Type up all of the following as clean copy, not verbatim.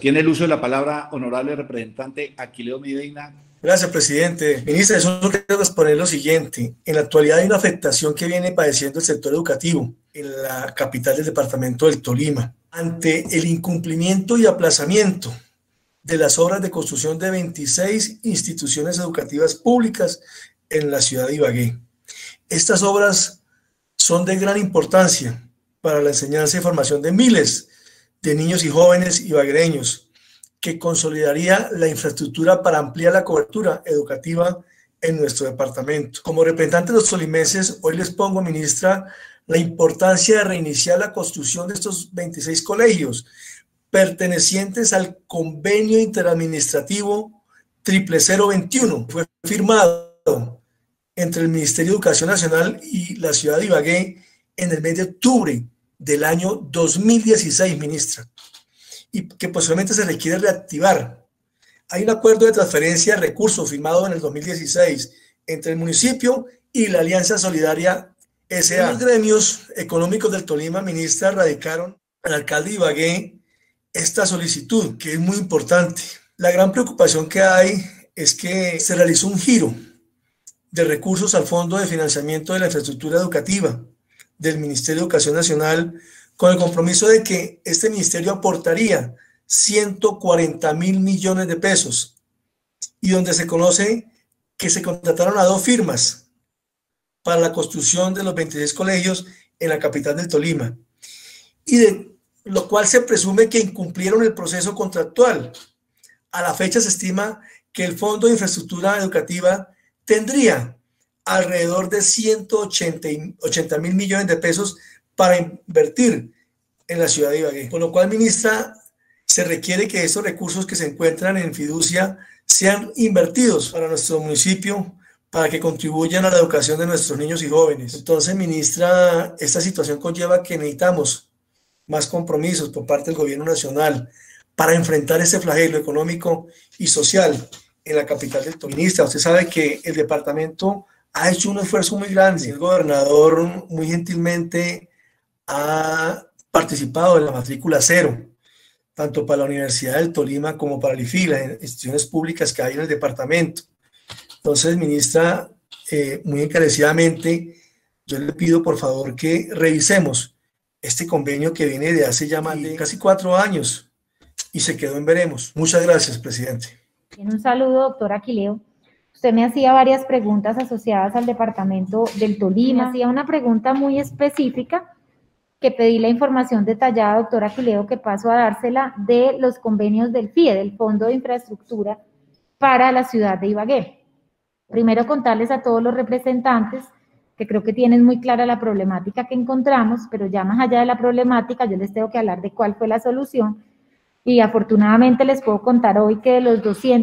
Tiene el uso de la palabra, honorable representante Aquileo Medina. Gracias, presidente. Ministra, solo quiero exponer lo siguiente. En la actualidad hay una afectación que viene padeciendo el sector educativo en la capital del departamento del Tolima, ante el incumplimiento y aplazamiento de las obras de construcción de 26 instituciones educativas públicas en la ciudad de Ibagué. Estas obras son de gran importancia para la enseñanza y formación de miles de niños y jóvenes ibaguereños, que consolidaría la infraestructura para ampliar la cobertura educativa en nuestro departamento. Como representantes de los tolimenses, hoy les pongo, ministra, la importancia de reiniciar la construcción de estos 26 colegios pertenecientes al convenio interadministrativo 00021. Fue firmado entre el Ministerio de Educación Nacional y la ciudad de Ibagué en el mes de octubre del año 2016, ministra, y que posiblemente se requiere reactivar. Hay un acuerdo de transferencia de recursos firmado en el 2016 entre el municipio y la Alianza Solidaria S.A. Los gremios económicos del Tolima, ministra, radicaron al alcalde de Ibagué esta solicitud, que es muy importante. La gran preocupación que hay es que se realizó un giro de recursos al Fondo de Financiamiento de la Infraestructura Educativa del Ministerio de Educación Nacional, con el compromiso de que este ministerio aportaría 140.000 millones de pesos, y donde se conoce que se contrataron a 2 firmas para la construcción de los 26 colegios en la capital del Tolima, y de lo cual se presume que incumplieron el proceso contractual. A la fecha se estima que el Fondo de Infraestructura Educativa tendría alrededor de 180.000 millones de pesos para invertir en la ciudad de Ibagué. Con lo cual, ministra, se requiere que estos recursos que se encuentran en fiducia sean invertidos para nuestro municipio, para que contribuyan a la educación de nuestros niños y jóvenes. Entonces, ministra, esta situación conlleva que necesitamos más compromisos por parte del gobierno nacional para enfrentar este flagelo económico y social en la capital del Tolima. Ministra, usted sabe que el departamento ha hecho un esfuerzo muy grande. El gobernador muy gentilmente ha participado en la matrícula cero, tanto para la Universidad del Tolima como para el IFI, las instituciones públicas que hay en el departamento. Entonces, ministra, muy encarecidamente, yo le pido por favor que revisemos este convenio que viene de hace ya más de casi 4 años y se quedó en veremos. Muchas gracias, presidente. Un saludo, doctor Aquileo. Usted me hacía varias preguntas asociadas al departamento del Tolima. Me hacía una pregunta muy específica que pedí la información detallada, doctor Aquileo, que paso a dársela, de los convenios del FIE, del Fondo de Infraestructura para la ciudad de Ibagué. Primero, contarles a todos los representantes que creo que tienen muy clara la problemática que encontramos, pero ya más allá de la problemática, yo les tengo que hablar de cuál fue la solución. Y afortunadamente les puedo contar hoy que de los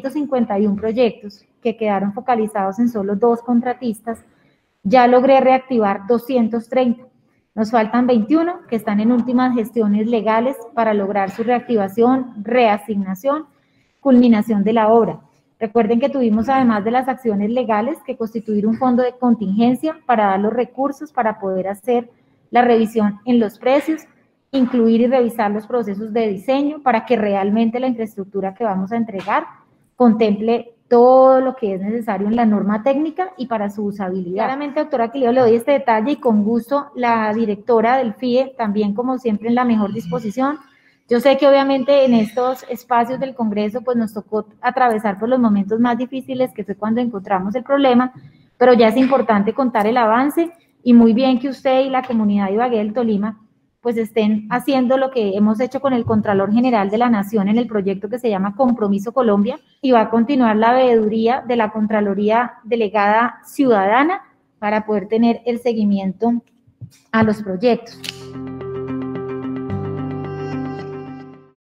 251 proyectos que quedaron focalizados en solo 2 contratistas, ya logré reactivar 230. Nos faltan 21 que están en últimas gestiones legales para lograr su reactivación, reasignación, culminación de la obra. Recuerden que tuvimos, además de las acciones legales, que constituir un fondo de contingencia para dar los recursos para poder hacer la revisión en los precios, incluir y revisar los procesos de diseño para que realmente la infraestructura que vamos a entregar contemple todo lo que es necesario en la norma técnica y para su usabilidad. Claramente, doctora Aquileo, le doy este detalle y con gusto la directora del FIE, también como siempre en la mejor disposición. Yo sé que obviamente en estos espacios del Congreso pues nos tocó atravesar por los momentos más difíciles, que fue cuando encontramos el problema, pero ya es importante contar el avance y muy bien que usted y la comunidad de Ibagué del Tolima pues estén haciendo lo que hemos hecho con el Contralor General de la Nación en el proyecto que se llama Compromiso Colombia, y va a continuar la veeduría de la Contraloría Delegada Ciudadana para poder tener el seguimiento a los proyectos.